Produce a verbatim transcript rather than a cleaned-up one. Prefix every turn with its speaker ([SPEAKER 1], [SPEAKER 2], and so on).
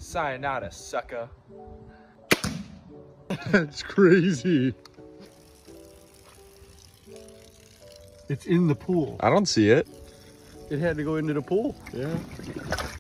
[SPEAKER 1] Sayonara, sucker.
[SPEAKER 2] That's crazy. It's in the pool.
[SPEAKER 3] I don't see it.
[SPEAKER 2] It had to go into the pool.
[SPEAKER 3] Yeah.